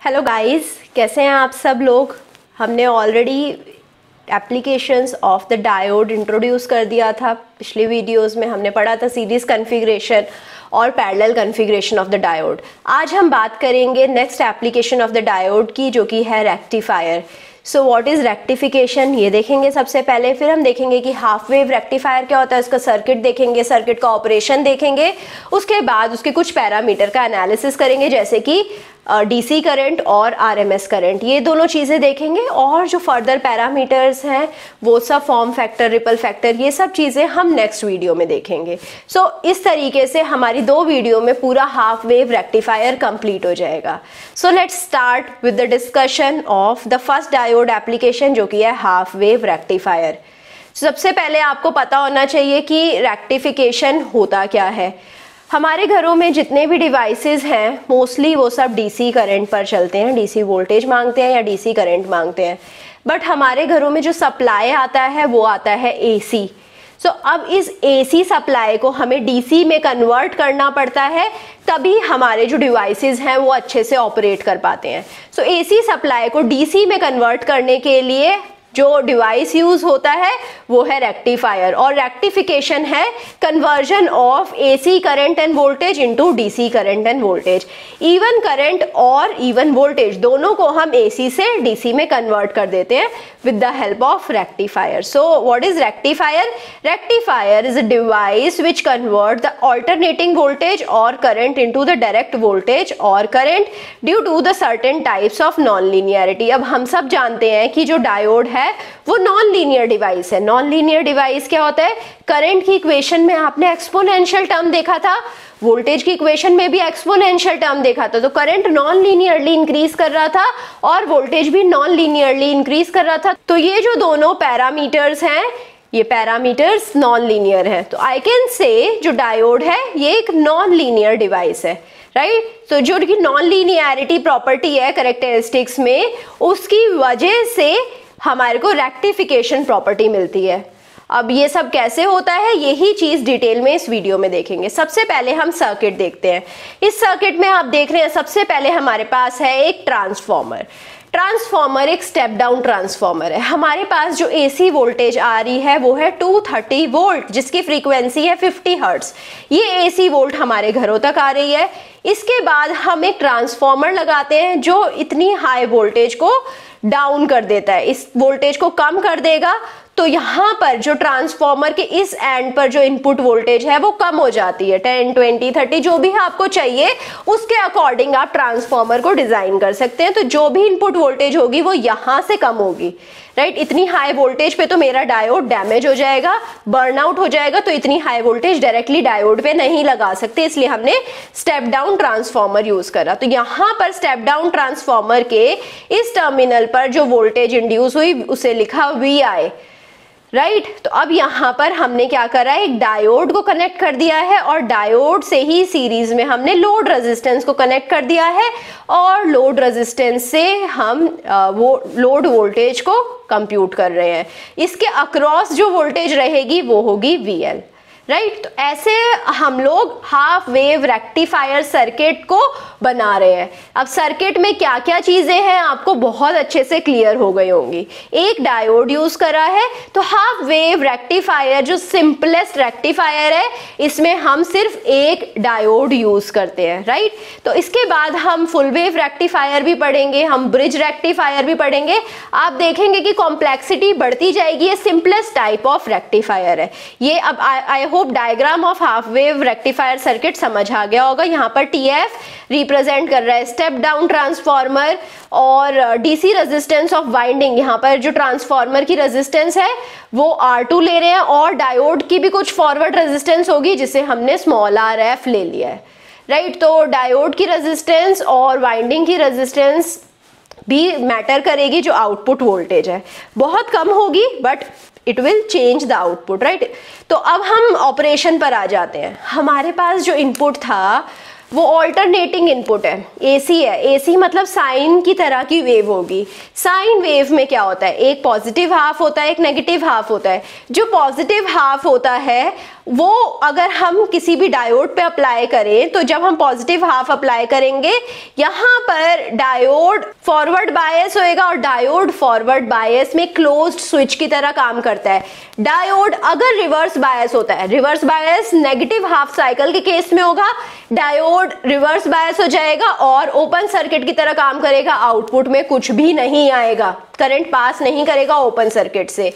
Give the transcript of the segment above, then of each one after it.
Hello guys, कैसे हैं आप सब लोग। हमने already applications of the diode introduce कर दिया था। पिछली वीडियोस में हमने पढ़ा था सीरीज कॉन्फ़िगरेशन और parallel configuration of the diode. आज हम बात करेंगे next application of the diode की, जो कि है rectifier. So what is rectification, ये देखेंगे सबसे पहले। फिर हम देखेंगे कि हाफ वेव रेक्टिफायर क्या होता है, उसका सर्किट देखेंगे, सर्किट का ऑपरेशन देखेंगे। उसके बाद उसके कुछ पैरामीटर का एनालिसिस करेंगे, जैसे कि डीसी करंट और आरएमएस करंट, ये दोनों चीज़ें देखेंगे। और जो फर्दर पैरामीटर्स हैं वो सब फॉर्म फैक्टर, रिपल फैक्टर, ये सब चीज़ें हम नेक्स्ट वीडियो में देखेंगे। सो इस तरीके से हमारी 2 वीडियो में पूरा हाफ वेव रेक्टिफायर कंप्लीट हो जाएगा। So let's start with the discussion of the first diode application, जो कि है हाफ वेव रेक्टिफायर। सबसे पहले आपको पता होना चाहिए कि रेक्टिफिकेशन होता क्या है। हमारे घरों में जितने भी डिवाइसेस हैं मोस्टली वो सब डीसी करंट पर चलते हैं, डीसी वोल्टेज मांगते हैं या डीसी करंट मांगते हैं। बट हमारे घरों में जो सप्लाई आता है वो आता है एसी। सो अब इस एसी सप्लाई को हमें डीसी में कन्वर्ट करना पड़ता है, तभी हमारे जो डिवाइसेस हैं वो अच्छे से ऑपरेट कर पाते हैं। सो एसी सप्लाई को डीसी में कन्वर्ट करने के लिए जो डिवाइस यूज होता है वो है रेक्टिफायर, और रेक्टिफिकेशन है conversion of AC current and voltage into DC current and voltage. Even current और इवन वोल्टेज दोनों को हम एसी से डीसी में कन्वर्ट कर देते हैं with the help of rectifier. So what is rectifier? Rectifier is a device which convert the alternating voltage और current into the direct voltage और current due to the certain types of nonlinearity. अब हम सब जानते हैं कि जो diode है वो नॉन लीनियर डिवाइस है। नॉन लीनियर डिवाइस क्या होता है? करंट की इक्वेशन में आपने एक्सपोनेंशियल टर्म देखा था, वोल्टेज की इक्वेशन में भी एक्सपोनेंशियल टर्म देखा था। तो करंट नॉन लीनियरली इंक्रीज कर रहा था और वोल्टेज भी नॉन लीनियरली इंक्रीज कर रहा था। तो ये जो दोनों पैरामीटर्स हैं, ये पैरामीटर्स नॉन लीनियर है। तो आई कैन से जो डायोड है ये एक नॉन लीनियर डिवाइस है, राइट। तो जो कि नॉन लीनियरिटी प्रॉपर्टी है कैरेक्टरिस्टिक्स में, उसकी वजह से हमारे को रेक्टिफिकेशन प्रॉपर्टी मिलती है। अब ये सब कैसे होता है, यही चीज डिटेल में इस वीडियो में देखेंगे। सबसे पहले हम सर्किट देखते हैं। इस सर्किट में आप देख रहे हैं सबसे पहले हमारे पास है एक ट्रांसफॉर्मर। ट्रांसफॉर्मर एक स्टेप डाउन ट्रांसफॉर्मर है। हमारे पास जो एसी वोल्टेज आ रही है वो है 230 वोल्ट, जिसकी फ्रीक्वेंसी है 50 हर्ट्ज। ये एसी वोल्ट हमारे घरों तक आ रही है। इसके बाद हम एक ट्रांसफॉर्मर लगाते हैं जो इतनी हाई वोल्टेज को डाउन कर देता है, इस वोल्टेज को कम कर देगा। तो यहाँ पर जो ट्रांसफॉर्मर के इस एंड पर जो इनपुट वोल्टेज है वो कम हो जाती है। 10, 20, 30 जो भी आपको चाहिए उसके अकॉर्डिंग आप ट्रांसफॉर्मर को डिजाइन कर सकते हैं। तो जो भी इनपुट वोल्टेज होगी वो यहाँ से कम होगी, राइट। इतनी हाई वोल्टेज पे तो मेरा डायोड डैमेज हो जाएगा, बर्नआउट हो जाएगा। तो इतनी हाई वोल्टेज डायरेक्टली डायोड पे नहीं लगा सकते, इसलिए हमने स्टेप डाउन ट्रांसफॉर्मर यूज करा। तो यहाँ पर स्टेप डाउन ट्रांसफॉर्मर के इस टर्मिनल पर जो वोल्टेज इंड्यूस हुई उसे लिखा VI, राइट। तो अब यहाँ पर हमने क्या करा है, एक डायोड को कनेक्ट कर दिया है और डायोड से ही सीरीज में हमने लोड रेजिस्टेंस को कनेक्ट कर दिया है, और लोड रेजिस्टेंस से हम वो लोड वोल्टेज को कंप्यूट कर रहे हैं। इसके अक्रॉस जो वोल्टेज रहेगी वो होगी VL, राइट। तो ऐसे हम लोग हाफ वेव रेक्टिफायर सर्किट को बना रहे हैं। अब सर्किट में क्या क्या चीजें हैं आपको बहुत अच्छे से क्लियर हो गई होंगी। एक डायोड यूज करा है, तो हाफ वेव रेक्टिफायर जो सिंपलेस्ट रेक्टिफायर है, इसमें हम सिर्फ एक डायोड यूज करते हैं, राइट। तो इसके बाद हम फुल वेव रेक्टिफायर भी पढ़ेंगे, हम ब्रिज रेक्टिफायर भी पढ़ेंगे। आप देखेंगे कि कॉम्प्लेक्सिटी बढ़ती जाएगी। ये सिंपलेस्ट टाइप ऑफ रेक्टिफायर है। ये अब I hope diagram of half wave rectifier circuit समझ आ गया होगा। यहाँ पर TF रिप्रेजेंट कर रहा है स्टेप डाउन ट्रांसफॉर्मर, और डीसी रेजिस्टेंस ऑफ वाइंडिंग, यहाँ पर जो ट्रांसफॉर्मर की रेजिस्टेंस है वो R2 ले रहे हैं, और डायोड की भी कुछ फॉरवर्ड रेजिस्टेंस होगी जिसे हमने स्मॉल RF ले लिया है, राइट। तो डायोड की रेजिस्टेंस और वाइंडिंग की रेजिस्टेंस भी मैटर करेगी। जो आउटपुट वोल्टेज है बहुत कम होगी, but it will change the output, right. तो अब हम ऑपरेशन पर आ जाते हैं। हमारे पास जो इनपुट था वो ऑल्टरनेटिंग इनपुट है, एसी है। एसी मतलब साइन की तरह की वेव होगी। साइन वेव में क्या होता है, एक पॉजिटिव हाफ होता है, एक नेगेटिव हाफ होता है। जो पॉजिटिव हाफ होता है वो अगर हम किसी भी डायोड पे अप्लाई करें तो जब हम पॉजिटिव हाफ अप्लाई करेंगे यहाँ पर डायोड फॉरवर्ड बायस होएगा और डायोड फॉरवर्ड बायस में क्लोज्ड स्विच की तरह काम करता है। डायोड अगर रिवर्स बायस होता है, reverse bias negative half cycle के केस में होगा, डायोड रिवर्स बायस हो जाएगा और ओपन सर्किट की तरह काम करेगा, आउटपुट में कुछ भी नहीं आएगा, करंट पास नहीं करेगा ओपन सर्किट से।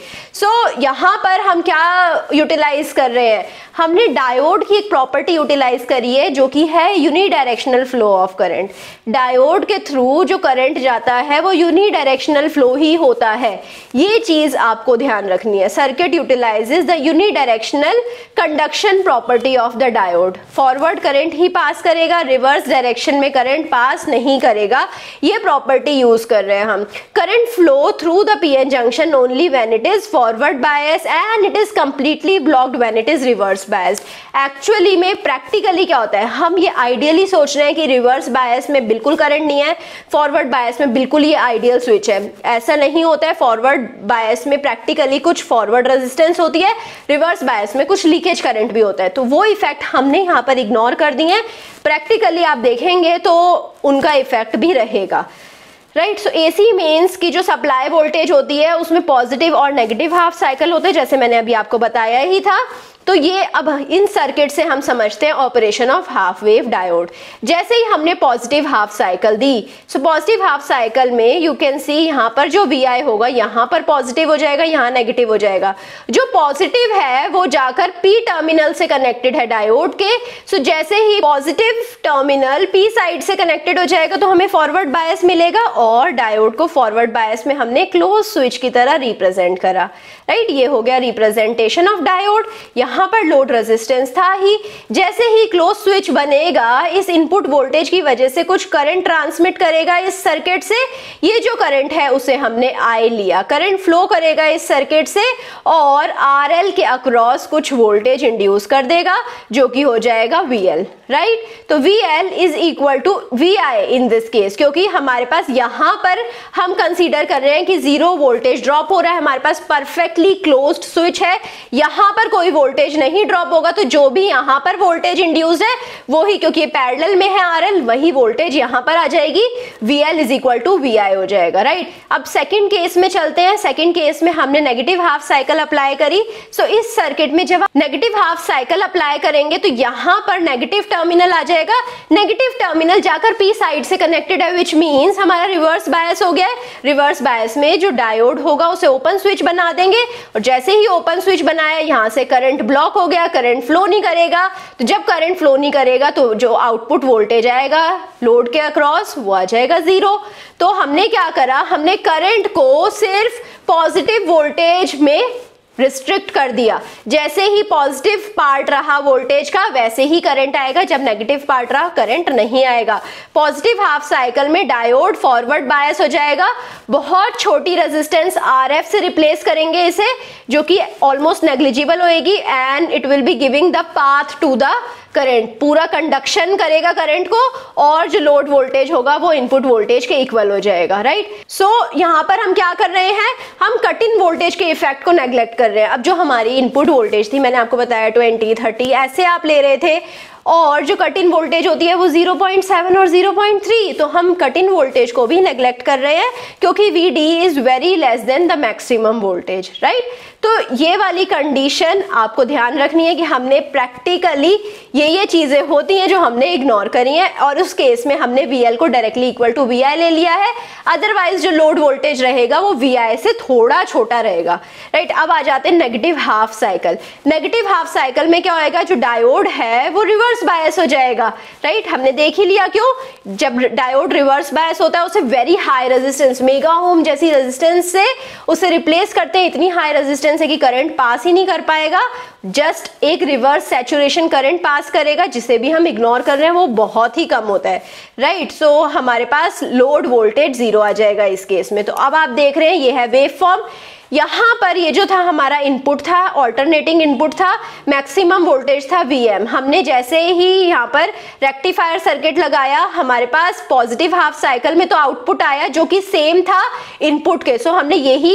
यहाँ पर हम क्या यूटिलाइज कर रहे हैं, हमने डायोड की एक प्रॉपर्टी यूटिलाइज करी है जो कि है unidirectional flow of current. Diode के थ्रू जो करंट जाता है वो यूनिडायरेक्शनल फ्लो ही होता है, ये चीज आपको ध्यान रखनी है। Circuit utilises the unidirectional conduction property of the diode. Forward current ही पास करेगा, रिवर्स डायरेक्शन में करंट पास नहीं करेगा, ये प्रॉपर्टी यूज कर रहे हैं हम। Current flow through the PN junction only when it is forward bias and it is completely blocked when it is reverse bias. Actually में प्रैक्टिकली क्या होता है, हम ये आइडियली सोच रहे हैं कि रिवर्स बायस में बिल्कुल करंट नहीं है, फॉरवर्ड बायस में बिल्कुल ये आइडियल स्विच है। ऐसा नहीं होता है। फॉरवर्ड बायस में प्रैक्टिकली कुछ फॉरवर्ड रेजिस्टेंस होती है, रिवर्स बायस में कुछ लीकेज करंट भी होता है, तो वो इफेक्ट हमने यहाँ पर इग्नोर कर दिए हैं। प्रैक्टिकली आप देखेंगे तो उनका इफेक्ट भी रहेगा, राइट। सो एसी मेंस की जो सप्लाई वोल्टेज होती है उसमें पॉजिटिव और नेगेटिव हाफ साइकिल होते हैं, जैसे मैंने अभी आपको बताया ही था। तो ये अब इन सर्किट से हम समझते हैं operation of half wave diode. जैसे ही हमने पॉजिटिव हाफ साइकिल दी, सो पॉजिटिव हाफ साइकिल में यू कैन सी यहाँ पर जो VI होगा यहाँ पर पॉजिटिव हो जाएगा, यहाँ नेगेटिव हो जाएगा। जो पॉजिटिव है वो जाकर P टर्मिनल से कनेक्टेड है डायोड के। सो जैसे ही पॉजिटिव टर्मिनल P साइड से कनेक्टेड हो जाएगा तो हमें फॉरवर्ड बायस मिलेगा और डायोड को फॉरवर्ड बायस में हमने क्लोज स्विच की तरह रिप्रेजेंट करा, राइट। ये हो गया रिप्रेजेंटेशन ऑफ डायोड। यहाँ पर लोड रेजिस्टेंस था ही, जैसे ही क्लोज स्विच बनेगा इस इनपुट वोल्टेज की वजह से कुछ करंट ट्रांसमिट करेगा इस सर्किट से। ये जो करंट है उसे हमने I लिया, करंट फ्लो करेगा इस सर्किट से और RL के अक्रॉस कुछ वोल्टेज इंड्यूस कर देगा जो कि हो जाएगा VL, राइट। तो VL is equal to VI in this case, क्योंकि हमारे पास यहाँ पर हम कंसीडर कर रहे हैं कि जीरो वोल्टेज ड्रॉप हो रहा है, हमारे पास परफेक्टली क्लोज्ड स्विच है, यहाँ पर कोई वोल्टेज नहीं ड्रॉप होगा, तो जो भी यहाँ पर वोल्टेज इंड्यूस है वो ही, क्योंकि पैरेलल में है RL, वही वोल्टेज यहाँ पर आ जाएगी, VL is equal to VI हो जाएगा, राइट। अब सेकंड केस में चलते हैं। सेकंड केस में हमने नेगेटिव हाफ साइकिल अप्लाई करी। सो इस सर्किट में जब नेगेटिव हाफ साइकिल अप्लाई करेंगे तो यहाँ पर नेगेटिव टर्मिनल आ जाएगा, नेगेटिव टर्मिनल जाकर P साइड से कनेक्टेड है, विच मीन्स हमारा रिवर्स बायस हो गया है। रिवर्स बायस में जो डायोड होगा उसे ओपन स्विच बना देंगे और जैसे ही ओपन स्विच बनाया यहाँ से करंट ब्लॉक हो गया, करंट फ्लो नहीं करेगा। तो जब करंट फ्लो नहीं करेगा तो जो आउटपुट वोल्टेज आएगा लोड के अक्रॉस वो आ जाएगा 0। तो हमने क्या करा, हमने करंट को सिर्फ पॉजिटिव वोल्टेज में रिस्ट्रिक्ट कर दिया। जैसे ही पॉजिटिव पार्ट रहा वोल्टेज का वैसे ही करंट आएगा, जब नेगेटिव पार्ट रहा करंट नहीं आएगा। पॉजिटिव हाफ साइकिल में डायोड फॉरवर्ड बायस हो जाएगा, बहुत छोटी रेजिस्टेंस RF से रिप्लेस करेंगे इसे, जो कि ऑलमोस्ट नेग्लिजिबल होएगी and it will be giving the path to the current, पूरा कंडक्शन करेगा करंट को और जो लोड वोल्टेज होगा वो इनपुट वोल्टेज के इक्वल हो जाएगा, राइट। सो यहाँ पर हम क्या कर रहे हैं, हम कट इन वोल्टेज के इफेक्ट को नेग्लेक्ट कर रहे हैं। अब जो हमारी इनपुट वोल्टेज थी, मैंने आपको बताया 20, 30 ऐसे आप ले रहे थे और जो कट इन वोल्टेज होती है वो 0.7 और 0.3, तो हम कट इन वोल्टेज को भी नेग्लेक्ट कर रहे हैं क्योंकि VD is very less than the maximum voltage, right. तो ये वाली कंडीशन आपको ध्यान रखनी है कि हमने प्रैक्टिकली ये चीजें होती हैं जो हमने इग्नोर करी हैं और उस केस में हमने VL को डायरेक्टली इक्वल टू VI ले लिया है। अदरवाइज जो लोड वोल्टेज रहेगा वो VI से थोड़ा छोटा रहेगा, राइट। अब आ जाते हैं negative half cycle. Negative half cycle में क्या होएगा, जो डायोड है वो रिवर्स बायस हो जाएगा, राइट। हमने देख ही लिया क्यों, जब डायोड रिवर्स बायस होता है उसे very high resistance, mega ohm जैसी रेजिस्टेंस से उसे रिप्लेस करते हैं, इतनी हाई रेजिस्टेंस है कि करंट पास ही नहीं कर पाएगा, जस्ट एक रिवर्स सैचुरेशन करंट पास करेगा, जिसे भी हम इग्नोर कर रहे हैं वो बहुत ही कम होता है, राइट। सो हमारे पास लोड वोल्टेज 0 आ जाएगा इस केस में। तो अब आप देख रहे हैं ये है वेव फॉर्म। यहाँ पर ये जो था हमारा इनपुट था, ऑल्टरनेटिंग इनपुट था, मैक्सिमम वोल्टेज था VM। हमने जैसे ही यहाँ पर रेक्टिफायर सर्किट लगाया, हमारे पास पॉजिटिव हाफ साइकिल में तो आउटपुट आया जो कि सेम था इनपुट के। सो हमने यही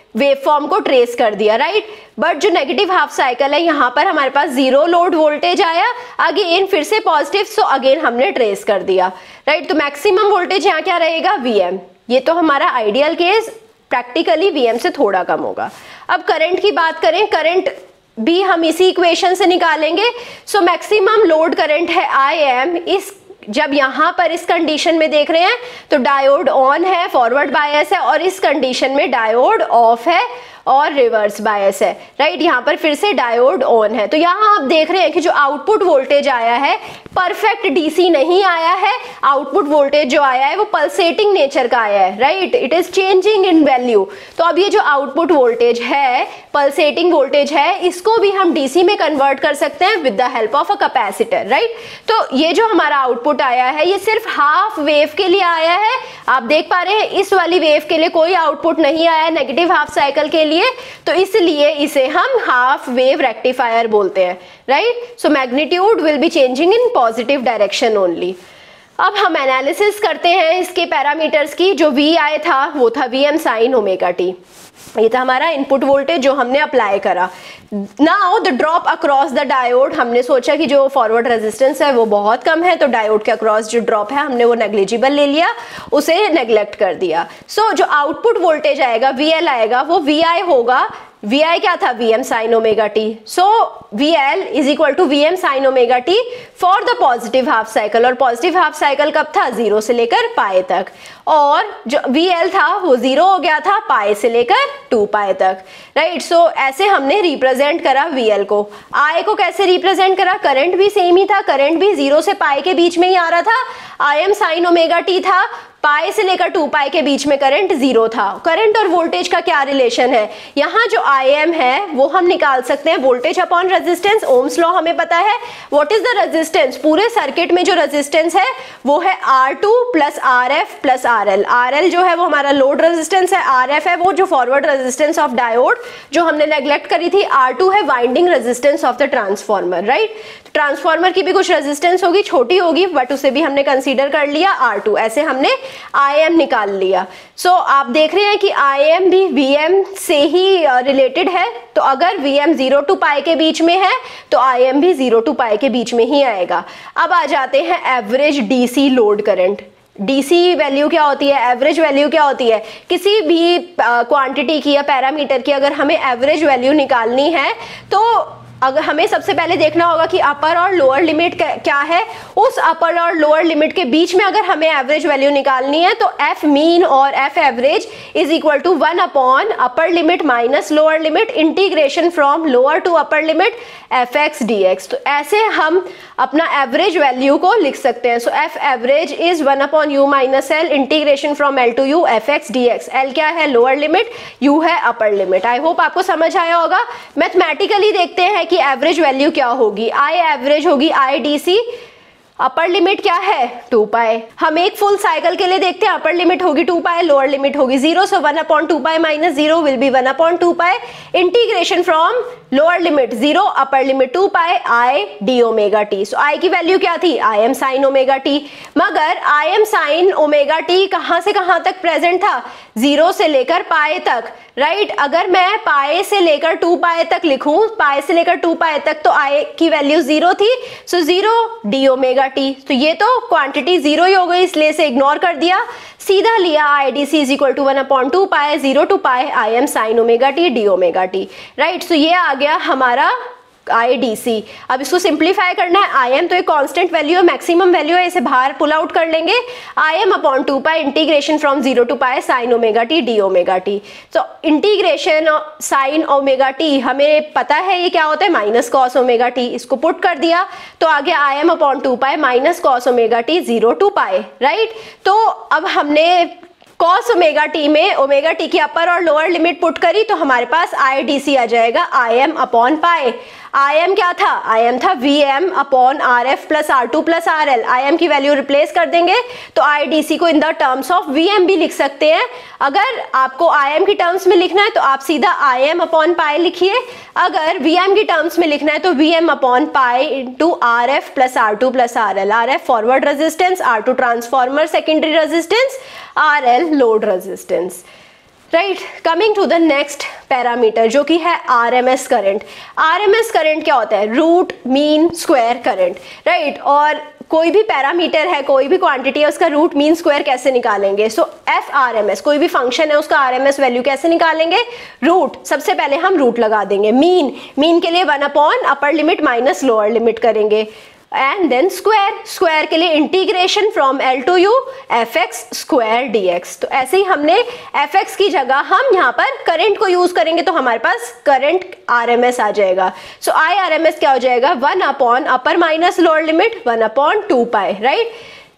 वेव फॉर्म को ट्रेस कर दिया, राइट। बट जो नेगेटिव हाफ साइकिल है यहाँ पर हमारे पास जीरो लोड वोल्टेज आया, अगेन फिर से पॉजिटिव, सो अगेन हमने ट्रेस कर दिया, राइट। तो मैक्सिमम वोल्टेज यहाँ क्या रहेगा, Vm। ये तो हमारा आइडियल केस, प्रैक्टिकली Vm से थोड़ा कम होगा। अब करंट की बात करें, करंट भी हम इसी इक्वेशन से निकालेंगे। सो मैक्सिमम लोड करंट है Im। इस जब यहाँ पर इस कंडीशन में देख रहे हैं तो डायोड ऑन है, फॉरवर्ड बायस है, और इस कंडीशन में डायोड ऑफ है और रिवर्स बायस है, राइट। यहाँ पर फिर से डायोड ऑन है। तो यहाँ आप देख रहे हैं कि जो आउटपुट वोल्टेज आया है परफेक्ट डीसी नहीं आया है, आउटपुट वोल्टेज जो आया है वो पल्सेटिंग नेचर का आया है, right. It is changing in value. तो अब ये जो आउटपुट वोल्टेज है, पल्सेटिंग वोल्टेज है, इसको भी हम डीसी में कन्वर्ट कर सकते हैं with the help of a capacitor, right. तो ये जो हमारा आउटपुट आया है ये सिर्फ हाफ वेव के लिए आया है। आप देख पा रहे हैं इस वाली वेव के लिए कोई आउटपुट नहीं आया, नेगेटिव हाफ साइकिल के लिए, तो इसलिए इसे हम हाफ वेव रेक्टिफायर बोलते हैं, right. So magnitude will be changing in positive direction only. अब हम एनालिसिस करते हैं इसके पैरामीटर्स की। जो Vi था वो था Vm sin ओमेगा t, ये था हमारा इनपुट वोल्टेज जो हमने अप्लाई करा। Now the drop across the diode, हमने सोचा कि जो फॉरवर्ड रेजिस्टेंस है वो बहुत कम है, तो डायोड के अक्रॉस जो ड्रॉप है हमने वो नेग्लिजिबल ले लिया, उसे नेग्लेक्ट कर दिया। सो जो आउटपुट वोल्टेज आएगा VL आएगा वो Vi होगा, Vi क्या था, Vm sin omega t। So VL is equal to Vm sin omega t for the positive half cycle. और पॉजिटिव हाफ साइकिल कब था, 0 से लेकर पाए तक, और जो VL था वो 0 हो गया था पाए से लेकर 2 पाए तक, राइट। सो ऐसे हमने रिप्रेजेंट करा VL को। I को कैसे रिप्रेजेंट करा, करंट भी सेम ही था, करंट भी 0 से पाए के बीच में ही आ रहा था। Im sin ओमेगा t था, पाई से लेकर 2 पाई के बीच में करंट 0 था। करंट और वोल्टेज का क्या रिलेशन है, यहाँ जो Im है वो हम निकाल सकते हैं voltage upon resistance. Ohm's law हमें पता है। व्हाट इज द रेजिस्टेंस, पूरे सर्किट में जो रेजिस्टेंस है वो है R2 plus RF plus RL। RL जो है वो हमारा लोड रेजिस्टेंस है, RF है वो जो फॉरवर्ड रेजिस्टेंस ऑफ डायोड जो हमने नेग्लेक्ट करी थी, R2 है winding resistance of the transformer, right. Transformer की भी कुछ रेजिस्टेंस होगी, छोटी होगी, बट उसे भी हमने कंसीडर कर लिया R2। ऐसे हमने Im निकाल लिया। सो आप देख रहे हैं कि Im भी Vm से ही रिलेटेड है, तो अगर Vm 0 to पाई के बीच में है तो Im भी 0 to पाई के बीच में ही आएगा। अब आ जाते हैं average DC load current. DC value क्या होती है, एवरेज वैल्यू क्या होती है, किसी भी क्वांटिटी की या पैरामीटर की अगर हमें एवरेज वैल्यू निकालनी है तो अगर हमें सबसे पहले देखना होगा कि अपर और लोअर लिमिट क्या है। उस अपर और लोअर लिमिट के बीच में अगर हमें एवरेज वैल्यू निकालनी है तो एफ मीन और F average is equal to 1 upon upper limit minus lower limit integration from lower to upper limit F X D X. तो ऐसे हम अपना एवरेज वैल्यू को लिख सकते हैं। So F average is 1 upon U minus L integration from L to U F X D X. L क्या है, लोअर लिमिट, यू है अपर लिमिट। आई होप आपको समझ आया होगा। मैथमेटिकली देखते हैं कि एवरेज वैल्यू क्या होगी। आई एवरेज होगी आई डी सी, अपर लिमिट क्या है 2 पाई। हम एक फुल साइकिल के लिए देखते हैं, अपर लिमिट होगी 2 पाई, लोअर लिमिट होगी 0, so 1 upon 2 pi minus 0 will be 1 upon 2 pi integration from lower limit 0 upper limit 2 pi I D omega T. So I की वैल्यू क्या थी, I M sine omega T. मगर I M sine omega T कहां से कहां तक present था, 0 से लेकर पाए तक, राइट। अगर मैं पाए से लेकर 2 पाए तक लिखूं, पाए से लेकर 2 पाए तक, तो आई की वैल्यू 0 थी, सो 0 डी ओमेगा टी। तो ये तो क्वांटिटी 0 ही हो गई, इसलिए से इग्नोर कर दिया, सीधा लिया I D C is equal to 1 upon 2 pi 0 to pi I M sine omega T D omega T, right. So ये आ गया हमारा आई डी सी। अब इसको सिंप्लीफाई करना है, आई एम तो एक कांस्टेंट वैल्यू है, मैक्सिमम वैल्यू है, इसे बाहर पुल आउट कर लेंगे। I M upon 2 pi integration from 0 to pi sine omega T D omega T. तो इंटीग्रेशन साइन ओमेगा टी हमें पता है ये क्या होता है, माइनस कॉस ओमेगा टी। इसको पुट कर दिया तो आगे I M upon 2 pi minus cos omega T 0 to pi, right. तो अब हमने कॉस ओमेगा टी में ओमेगा टी की अपर और लोअर लिमिट पुट करी तो हमारे पास आई डी सी आ जाएगा I M upon pi. I M क्या था, आई एम था V M upon R F plus R two plus R L. I M की वैल्यू रिप्लेस कर देंगे तो आई डी सी को in the terms of V M भी लिख सकते हैं। अगर आपको आई एम की टर्म्स में लिखना है तो आप सीधा आई एम अपॉन पाई लिखिए, अगर वी एम की टर्म्स में लिखना है तो V M upon pi into R F plus R two plus R L. R F forward resistance, R two transformer secondary resistance, R L load resistance. Right, coming to the next parameter जो कि है RMS current. RMS current क्या होता है? Root mean square current, right. और कोई भी parameter है, कोई भी क्वांटिटी है, उसका रूट मीन स्क्वायर कैसे निकालेंगे? So F R M S, कोई भी फंक्शन है उसका आरएमएस वैल्यू कैसे निकालेंगे? रूट, सबसे पहले हम रूट लगा देंगे। मीन के लिए 1 upper limit minus lower limit करेंगे, एंड देन स्क्वायर के लिए integration from L to U F X square D X. तो ऐसे ही हमने एफ एक्स की जगह हम यहाँ पर करंट को यूज करेंगे तो हमारे पास करंट आरएमएस आ जाएगा। सो आई आरएमएस क्या हो जाएगा? 1 upper minus lower limit 1/2 pi, right.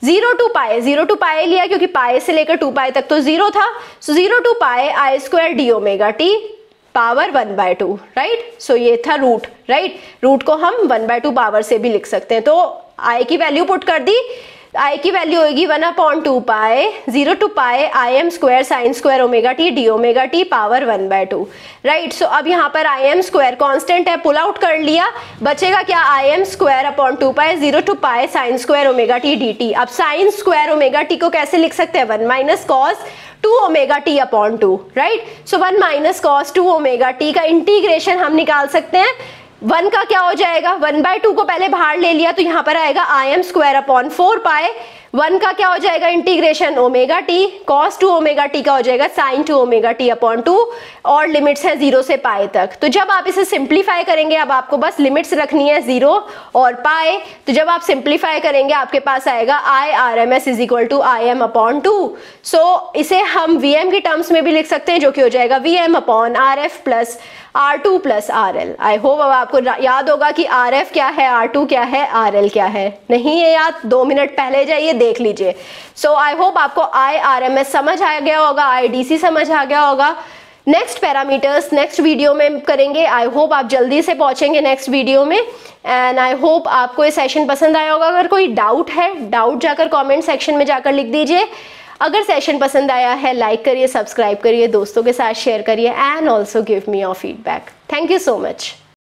0 to pi लिया क्योंकि पाई से लेकर 2 पाई तक तो 0 था। So 0 to pi I square D omega T power 1/2, right. So ये था रूट, राइट। रूट को हम 1/2 पावर से भी लिख सकते हैं। तो आई की वैल्यू पुट कर दी, आई की वैल्यू होगी 1/2 pi 0 to pi I M square sine square omega T D omega T power 1/2, right. So अब यहाँ पर आई एम स्क्वायर कॉन्स्टेंट है, पुल आउट कर लिया, बचेगा क्या? I M square upon 2 pi 0 to pi sine square omega T D T. अब sine square omega T को कैसे लिख सकते हैं? 1 minus cos 2 omega T upon 2, right. So 1 minus cos 2 omega T का इंटीग्रेशन हम निकाल सकते हैं। 1 का क्या हो जाएगा? 1/2 को पहले बाहर ले लिया तो यहाँ पर आएगा I M square upon 4 pi. 1 का क्या हो जाएगा? Integration omega T, cos 2 omega T का हो जाएगा साइन 2 ओमेगा टी अपॉन 2, और लिमिट्स है 0 से पाई तक। तो जब आप इसे सिंप्लीफाई करेंगे, अब आपको बस लिमिट्स रखनी है 0 और पाई, तो जब आप सिंप्लीफाई करेंगे आपके पास आएगा I R M S is equal to I M upon 2। So इसे हम वी एम की टर्म्स में भी लिख सकते हैं, जो कि हो जाएगा V M upon R F plus R2 plus RL। I hope अब आपको याद होगा कि RF क्या है, R2 क्या है, RL क्या है। नहीं है याद? 2 मिनट पहले जाइए देख लीजिए। सो आई होप आपको IRMS समझ आ गया होगा, IDC समझ आ गया होगा। नेक्स्ट पैरामीटर्स नेक्स्ट वीडियो में करेंगे। आई होप आप जल्दी से पहुंचेंगे नेक्स्ट वीडियो में, एंड आई होप आपको ये सेशन पसंद आया होगा। अगर कोई डाउट है, डाउट जाकर कमेंट सेक्शन में जाकर लिख दीजिए। अगर सेशन पसंद आया है, लाइक करिए, सब्सक्राइब करिए, दोस्तों के साथ शेयर करिए, and also give me your feedback. Thank you so much.